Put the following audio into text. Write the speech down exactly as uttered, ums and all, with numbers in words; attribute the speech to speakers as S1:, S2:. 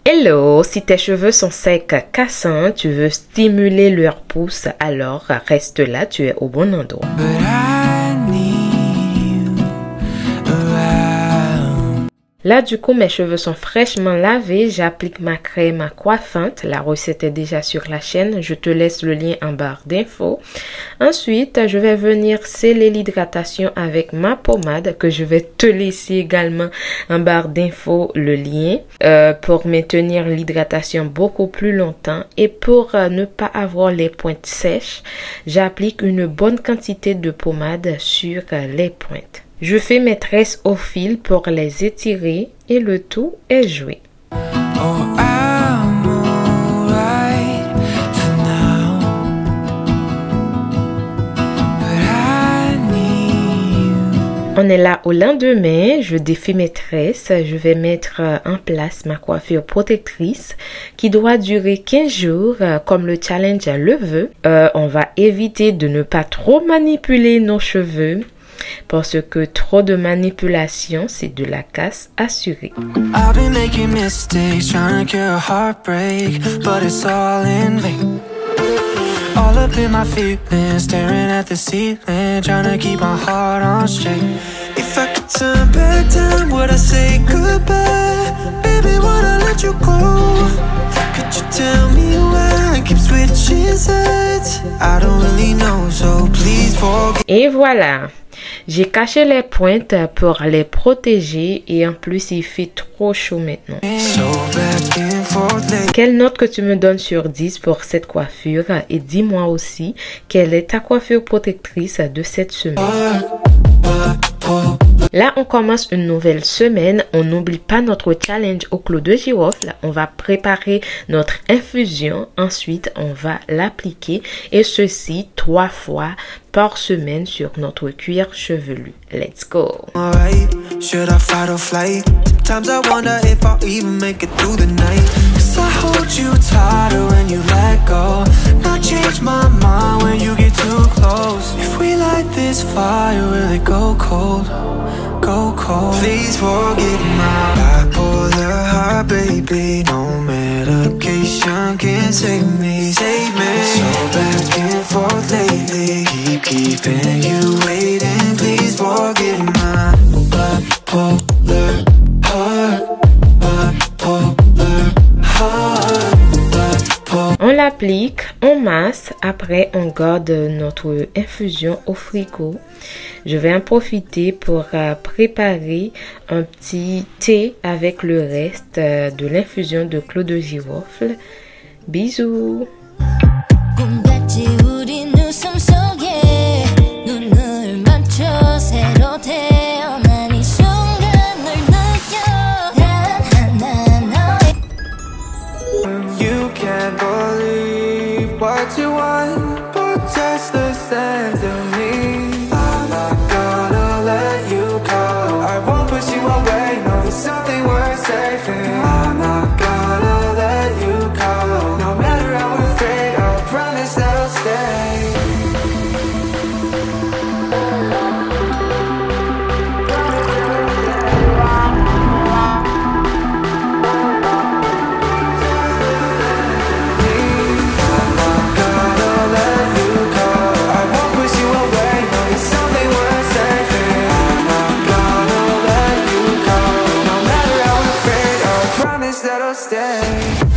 S1: Hello, si tes cheveux sont secs, cassants, tu veux stimuler leur pousse, alors reste là, tu es au bon endroit. Là, du coup, mes cheveux sont fraîchement lavés. J'applique ma crème coiffante. La recette est déjà sur la chaîne. Je te laisse le lien en barre d'infos. Ensuite, je vais venir sceller l'hydratation avec ma pommade que je vais te laisser également en barre d'infos le lien euh, pour maintenir l'hydratation beaucoup plus longtemps. Et pour euh, ne pas avoir les pointes sèches, j'applique une bonne quantité de pommade sur euh, les pointes. Je fais mes tresses au fil pour les étirer et le tout est joué. On est là au lendemain, je défais mes tresses, je vais mettre en place ma coiffure protectrice qui doit durer quinze jours comme le challenge le veut. Euh, on va éviter de ne pas trop manipuler nos cheveux. Parce que trop de manipulation, c'est de la casse assurée. I've been making mistakes, trying to cure a heartbreak, but it's all in vain. All up in my feelings, staring at the ceiling, trying to keep my heart on straight. If I could turn back time, would I say goodbye? Baby, would I let you go? Could you tell me why I keep switching sides? I don't really know, so please forgive. Et voilà. J'ai caché les pointes pour les protéger et en plus il fait trop chaud maintenant. Quelle note que tu me donnes sur dix pour cette coiffure et dis-moi aussi quelle est ta coiffure protectrice de cette semaine. Là, on commence une nouvelle semaine. On n'oublie pas notre challenge au clou de girofle. On va préparer notre infusion. Ensuite, on va l'appliquer. Et ceci trois fois par semaine sur notre cuir chevelu. Let's go! Should I fight or flight? Sometimes I wonder if I'll even make it through the night. Cause I hold you tighter when you let go. Not change my mind when you get too close. If we light this fire, will it go cold? Go cold. Please forgive my bipolar heart, baby. No medication can save me, save me. So back and forth lately, keep keeping you waiting. Please forgive my bipolar heart, bipolar heart, bipolar. On l'applique, on masse, après on garde notre infusion au frigo. Je vais en profiter pour euh, préparer un petit thé avec le reste euh, de l'infusion de clou de girofle. Bisous! You can't believe what you want, but just listen to me. Something worth saving. I'm not gonna let you go. No matter how afraid, I promise that I'll stay. I'm not gonna let you go. I won't push you away. No, it's something worth saving. I'm not gonna let you go. That I'll stay.